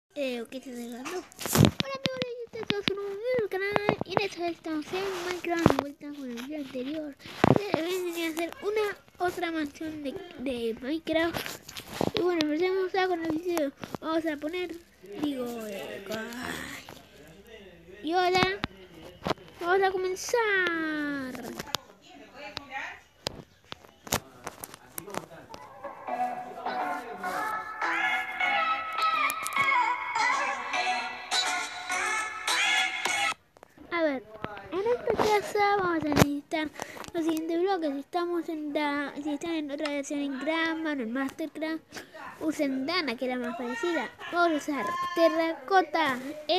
¿Qué estás hablando? Hola amigos, estamos en un nuevo canal y en esta vez estamos en Minecraft de vuelta con el video anterior. Venía a hacer otra mansión de Minecraft. Y bueno, empecemos ya con el video. Vamos a poner, y ahora vamos a comenzar. A ver, en esta casa vamos a necesitar los siguientes bloques. Si están en otra versión en Grandman o en Mastercraft, usen Dana, que era más parecida. Vamos a usar terracota,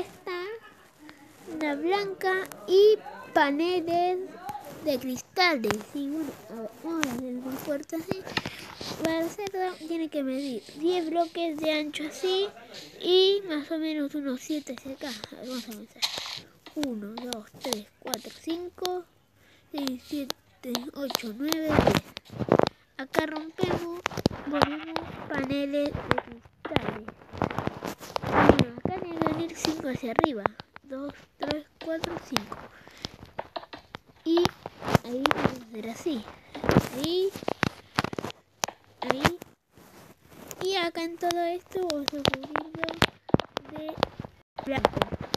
una blanca y paneles de cristales. Y bueno, a ver, vamos a hacer una puerta así. Para hacerlo tiene que medir 10 bloques de ancho así y más o menos unos 7 hacia acá. A ver, vamos a comenzar. 1, 2, 3, 4, 5, 6, 7, 8, 9, 10. Acá ponemos paneles de cristales. Bueno, acá tiene que venir 5 hacia arriba. 2, 3, 4, 5. Y ahí vamos a hacer así. Ahí. Y acá en todo esto vamos a cubrirlo de blanco.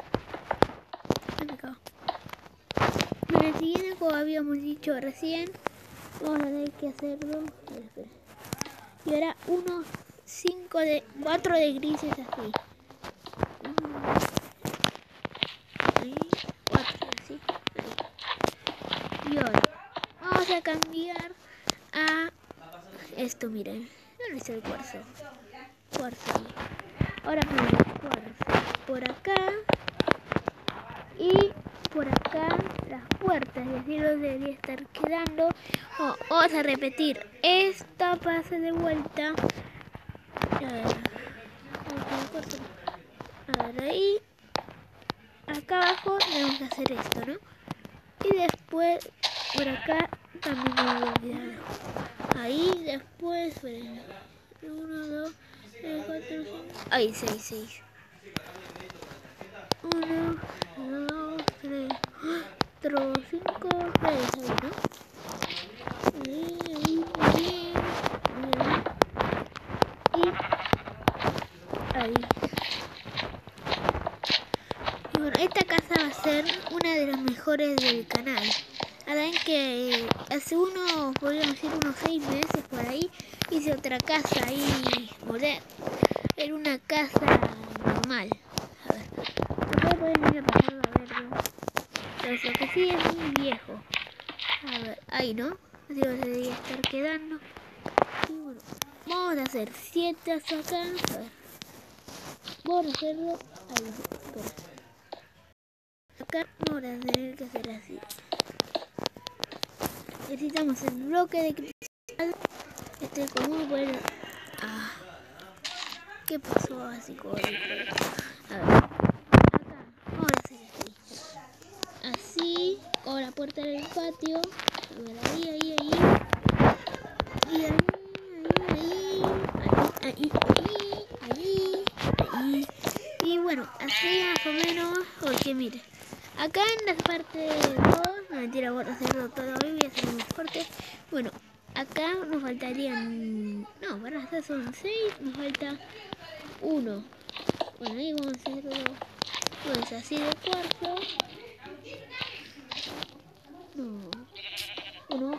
Bueno, el siguiente, como habíamos dicho recién, vamos a tener que hacerlo. Espera. Y ahora 4 de grises así. Ahí, 4 así. Ahí. Y ahora vamos a cambiar a esto, miren. ¿Dónde está el cuarzo? Ahora ponemos cuarzo por acá. Y por acá las puertas, y así lo debería estar quedando. Vamos a repetir esta pase de vuelta. A ver, ahí. Acá abajo debemos hacer esto, ¿no? Y después por acá también me voy a olvidar. Ahí después, 1, 2, 3, 4, 5. Ahí, 6. 1, 2, 3, 4, 5, 6, ¿no? Ahí. Y bueno, esta casa va a ser una de las mejores del canal. Ahora ven que hace podríamos decir unos 6 meses por ahí, hice otra casa ahí moderna. Era una casa normal. A ver, ustedes pueden ir a pasarlo a verlo. Pero lo que sí es muy viejo. A ver, ahí, ¿no? Así va a debería estar quedando. Y bueno, vamos a hacer 7 hasta acá. A ver, vamos a hacerlo ahí. Espera. Acá vamos a tener que hacer así. Necesitamos el bloque de cristal. Como poner. ¿Qué pasó así con el? A ver, acá vamos a hacer así. Así, con la puerta del patio. A ver, ahí. Y ahí. Y bueno, así más o menos. Porque mire, acá en la parte 2, no mentira, voy a hacerlo todo hoy, voy a hacer más fuerte. Bueno, acá nos faltarían, no, para hacer son 6, nos falta 1. Bueno, ahí vamos a hacerlo, pues así de cuarto. No, 1.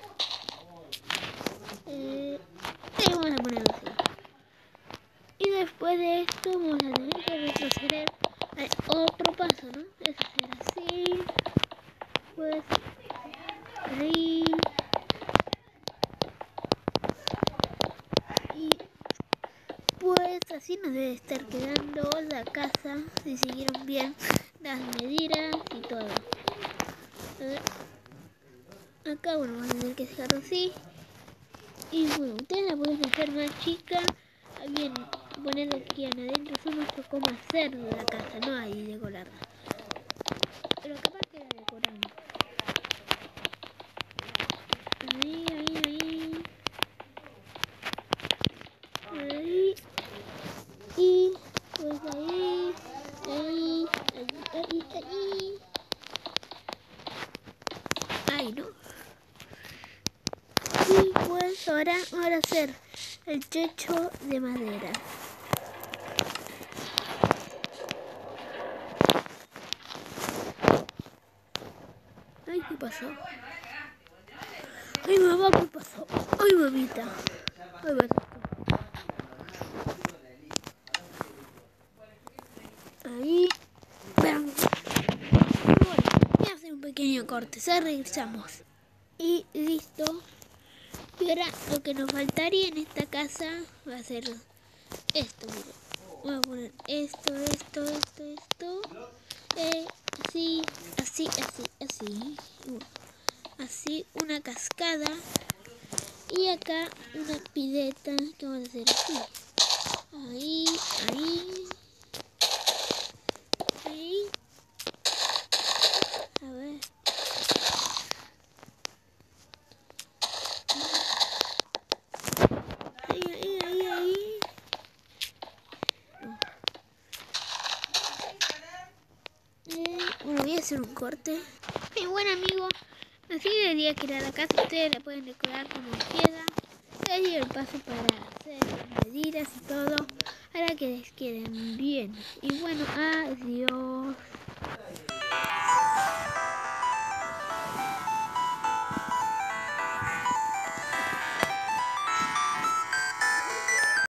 Ahí vamos a ponerlo así. Y después de esto vamos a tener que retroceder otro paso, ¿no? Es hacer así, pues ahí. Y pues así nos debe estar quedando la casa, si siguieron bien las medidas y todo. A ver. Acá bueno, vamos a tener que dejarlo así. Y bueno, ustedes la pueden hacer más chica. Bien, ponerlo aquí en adentro. Eso no es cómo hacer la casa, no hay decorarla. Pero capaz que la decoramos. Ahí. Y pues ahí. ahora vamos a hacer el techo de madera. Ay, ¿qué pasó? Ay, mamá, ¿qué pasó? Ay, mamita. Ay, pasó. Ahí. Bueno, voy a hacer un pequeño corte. Ya regresamos. Y listo. Y ahora lo que nos faltaría en esta casa va a ser esto. Miren. Voy a poner esto. Así, así. Y bueno, así una cascada. Y acá una pileta que vamos a hacer así. Ahí. A ver. Ahí. Bueno, voy a hacer un corte. Y bueno, amigos, así debería quedar la casa. Ustedes la pueden decorar como quieran. Les di el paso para hacer las medidas y todo, para que les queden bien. Y bueno,